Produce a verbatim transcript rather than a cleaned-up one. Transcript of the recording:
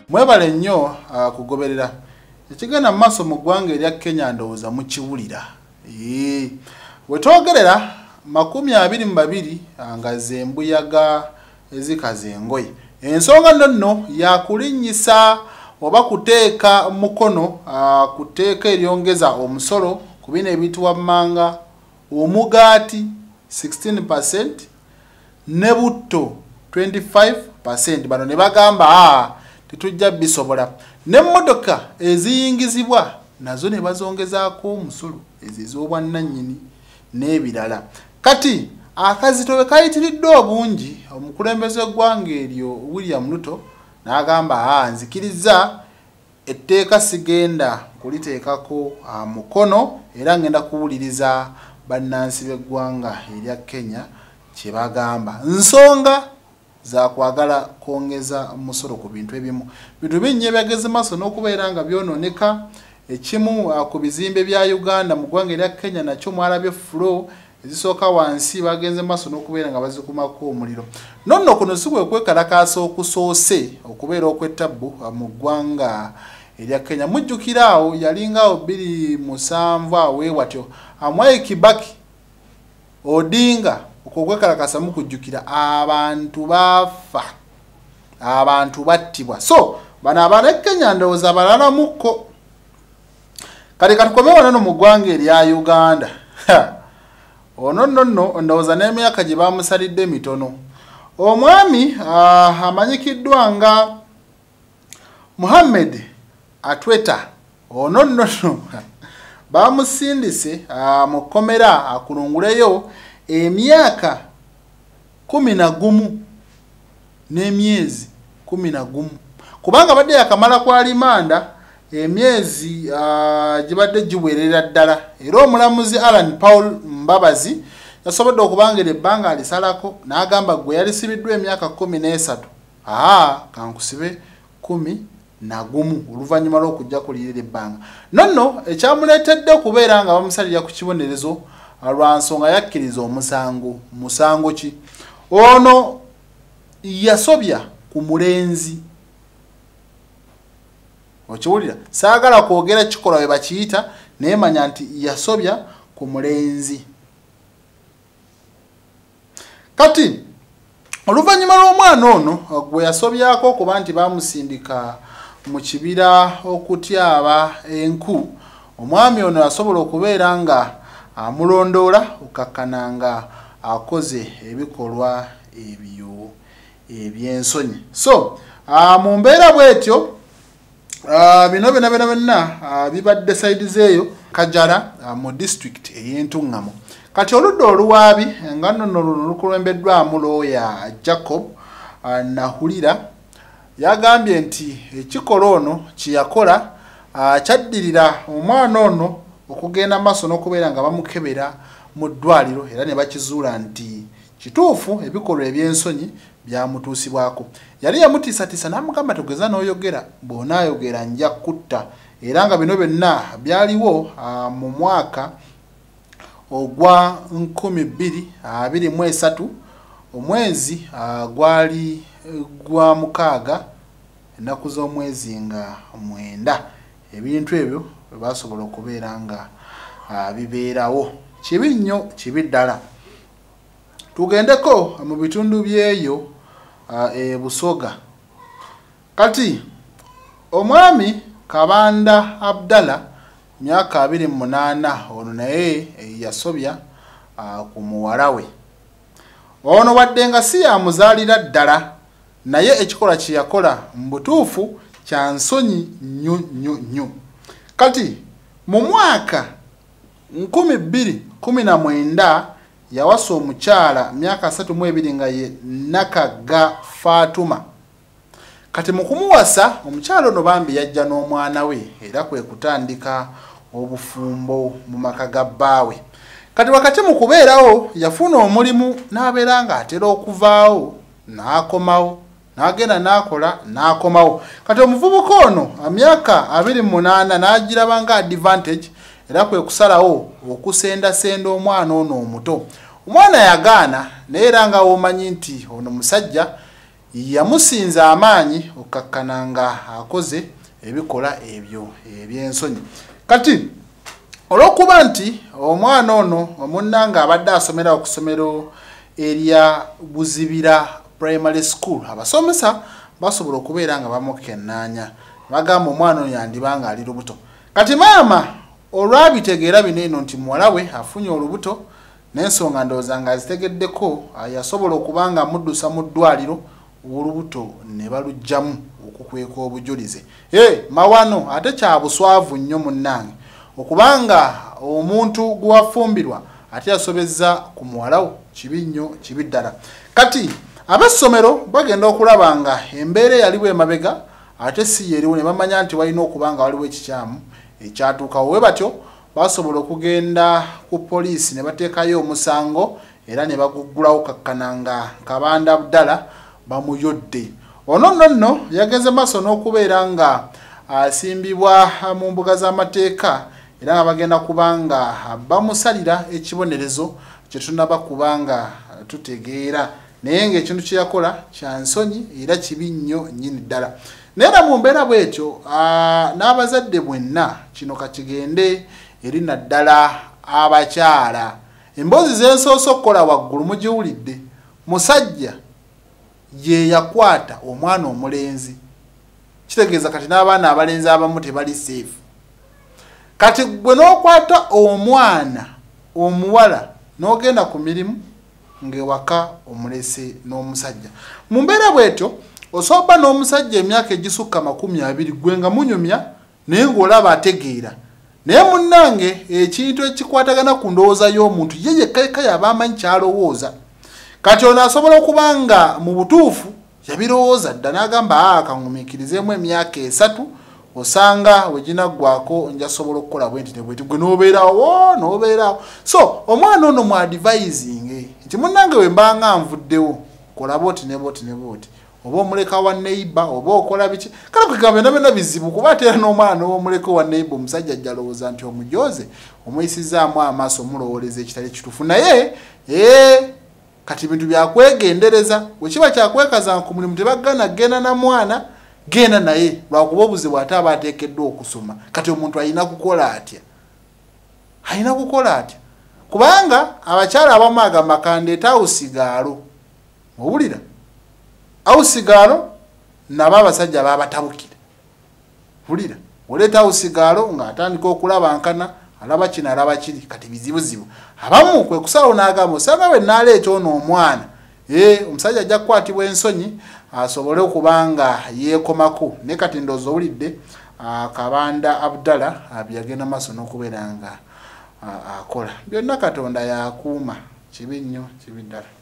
mwebale nnyo uh, kugoberera ekigenda maaso mu ggwanga erya Kenya ndowooza mukiwulira. Ee wetwogerera makumi abiri mu babiri nga ze mbuyaga ezikaze engoye. Ensonga nno yakulinnyisa oba kuteeka mukono uh, kuteeka eryongeza omusolo ku bino ebiyitibwa mmanga, omugaati sixteen percent ne butto twenty-five percent. Bano ne bagamba ah tetujja bisobola. N'emmotoka eziyingizibwa nazo ne bazongezaako omusolo ezizobwa nannyini n'ebirala. Kati akazito bwe kayitiriddwa obungi, omukulembeze gw'eggwanga eryo William Ruto n'agamba ah nzikiriza etteeka sigenda kuliteekako ah, mukono era ngenda kuwuliriza bannansi b'eggwanga erya Kenya kye bagamba. Nsonga za kwagala kwongeza musoro ku bintu ebimu. Bintu bingi byageze maaso n'okubeera nga byononeka. Ekimu uh, ku bizimbe bya Uganda mu ggwanga erya Kenya nakyo mwalabye flow ezisooka wansi bagenze maaso n'okubeera nga bazikumako omuliro. Nonno kuno si kwe kwekalakaasa okusoose okubeera okw'ettabbu uh, mu ggwanga erya Kenya. Mujjukira awo yalingaawo bbiri musanvu awe watyo Mwai Kibaki Odinga okwekalakaasa mu kujjukira abantu bafa, abantu battibwa. So bano abaana Kenya ndowooza balala mukko. Kati katukomye wano mu ggwanga erya Uganda. Ono nno ndowooza n'emyaka gye bamusalidde mitono. Omwami uh, amanyikiddwa nga Muhammad Atweta. Ono nno bamusindise uh, mu kkomera akulunguleyo emyaka kumi na gumu n'emyezi kumi na gumu. Kubanga badde yakamala kwa limanda emyezi uh, gibadde giwerera ddala. Era omulamuzi Alan Paul Mbabazi yasobodde okubangera ebbanga alisalako n'agamba gwe yalisibiddwa emyaka kumi n'esatu. Aa kankusibe kumi na gumu oluvannyuma lw'okujja kulirira ebbanga. Nonno ekyamuleetedde okubeera nga bamusalira ku kibonerezo lwa nsonga yakkiriza omusango. Musango ki? Ono yasobya ku mulenzi. Okiwulira? Saagala kwogera kikola we bakiyita naye manya nti yasobya ku mulenzi. Kati oluvannyuma lw'omwana ono gwe yasobyako kuba nti bamusindika mu kibira okutyaba enku, omwami ono yasobola okubeera nga amulondoola okakkananga akoze ebikolwa ebyo ebyensonyi. So uh, mu mbeera bwetyo uh, bino bina bina bina uh, bibadde side zeeyo Kajala uh, mu district ey'Entungamo. Kati oludda oluwaabi nga nno luno lukulembeddwamu looya Jacob uh, Nahulira yagambye nti ekikola ono kyeyakola uh, kyaddirira omwana ono okugenda maaso n'okubeera nga bamukebera mu ddwaliro era ne bakizuula nti kituufu ebikolwa eby'ensonyi byamutuusibwako. Yali yamutiisatiisa n'amugamba togeza n'oyogera, bw'onaayogera nja kutta. Era nga bino byonna byaliwo uh, mu mwaka ogwa nkumi bbiri abiri mu esatu omwezi uh, gwali gwa mukaaga ennaku z'omwezi nga mwenda. Ebintu ebyo basobola okubeera nga uh, bibeerawo. Kibi nnyo, kibi ddala. Tugendeko mu bitundu byeyo uh, e Busoga. Kati omwami Kabanda Abdalla myaka abiri mu munaana ono naye yasobya uh, ku muwala we. Ono wadde nga si yamuzaalira ddala naye ekikola kye yakola mu butuufu kya nsonyi nnyo nnyo nnyo. Kati mu mwaka nkumi bbiri kumi na mwenda yawasa omukyala myaka asatu mu ebiri nga ye Nakaga Fatuma. Kati mu kumuwasa omukyala ono bambi yajja n'omwana we era kwe kutandika obufumbo mu maka ga bbaawe. Kati wakati mu kubeerawo yafuna omulimu n'abeera nga atera okuvaawo n'akomawo n'agenda n'akola n'akomawo. Kati omuvubuka ono emyaka abiri mu munaana n'agiraba nga advantage era kwe kusalawo okusendasenda omwana ono omuto. Omwana yagaana naye era nga womanyi nti ono musajja yamusinza amaanyi okakkananga akoze ebikola ebyo ebyensonyi. Kati olwokuba nti omwana ono omunnanga abadde asomera okusomero erya Buzibira Primary School, abasomesa basobola okubeera nga bamukennaanya bagamba omwana ono yandibanga ali lubuto. Kati maama olwabitegeera bino eno nti muwala we afunye olubuto n'ensonga ndowooza nga azitegeddeko, yasobola okubanga amuddusa mu ddwaliro olubuto ne balugjamu okukweka obujulize. Hey, mawano ate kya buswavu nnyo munnange okubanga omuntu gwafumbirwa ate yasobezza ku muwalawo, kibi nnyo kibi ddala. Kati ab'essomero bagenda okulaba nga embeera yaliwo emabega ate si yeriwo, ne bamanya nti walina okubanga waliwo ekikyamu ekyatuukawo. We batyo basobola okugenda ku poliisi ne bateekayo omusango era ne baguggulawo kakkananga Kabanda Abdallah bamuyodde. Ono nno nno yageze maaso n'okubeera nga asimbibwa mu mbuga z'amateeka era nga bagenda kubanga bamusalira ekibonerezo kye tunaba kubanga tutegeera, naye ng'ekintu kye yakola kya nsonyi era kibi nnyo nnyini ddala. Naye mu mbeera bw'etyo n'abazadde bwenna kino kakigende eri naddala abakyala. Emboozi z'ensoose okukola waggulu mugiwulidde, musajja ye yakwata omwana omulenzi, kitegeeza kati n'abaana abalenzi abamu tebali safe. Kati gwe n'okwata omwana omuwala n'ogenda ku mirimu ng'ewaka omulese n'omusajja. Mu mbeera bw'etyo osoba n'omusajja emyaka egisukka makumi abiri gwe nga munyumya naye ng'olaba ategeera. Naye munnange ekintu ekikwatagana ku ndowooza y'omuntu ye yekka yekka y'aba amanyi kyalowooza. Kati ono asobola okubanga mu butuufu yabirowooza dda n'agamba akangumiikirizeemu emyaka esatu osanga weginaggwako njasobola okukola bwenti ne bwenti, gwe n'obeerawo n'obeerawo. So omwana ono mu advising nti munnange we mbanga nvuddewo kola booti ne booti ne booti, oba omuleka wa neighbor oba okola biki. Kale kugamba byonna byonna bizibu kuba ate era n'omwana omuleka wa neighbor omusajja ajja alowooza nti omujooze omuyisizaamu amaaso omulowooleza ekitali kituufu. Naye ee kati bintu byakwegendereza, bwe kiba kyakwekaza ku mulimu tebagana genda na mwana genda naye lwakuba obuzibu ate aba ateekeddwa okusoma. Kati omuntu alina kukola atya? Alina kukola atya? Kubanga abakyala abamu agamba kandeeta awusigaalo, owulira awusigaalo nabo abasajja babatabukira. Wulira oleeta awusigaalo ng'atandika okulabankana alaba kino alaba kiri, kati bizibuzibu. Abamu kwe kusalawo n'agamba osanga we nnaaleeta ono omwana ee omusajja ajja kukwatibwa ensonyi asobole okubanga yeekomako. Ne kati ndowooza owulidde Kabanda Abdallah byagenda maaso n'okubeera nga akola byonna Katonda yakuuma. Kibi nnyo kibi ddala.